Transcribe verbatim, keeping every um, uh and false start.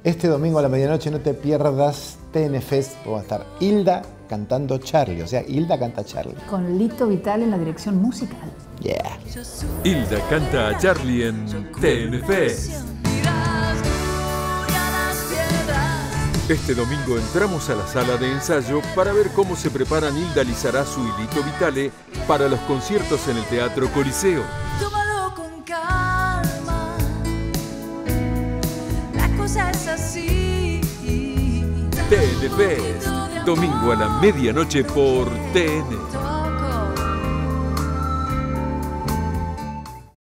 Este domingo a la medianoche no te pierdas T N Fest, va a estar Hilda cantando Charlie, o sea, Hilda canta Charlie. Con Lito Vitale en la dirección musical. Yeah. Hilda canta a Charlie en T N Fest. Este domingo entramos a la sala de ensayo para ver cómo se preparan Hilda Lizarazu y Lito Vitale para los conciertos en el Teatro Coliseo. Tómalo con calma, la cosa es así. T N Fest, domingo a la medianoche por T N.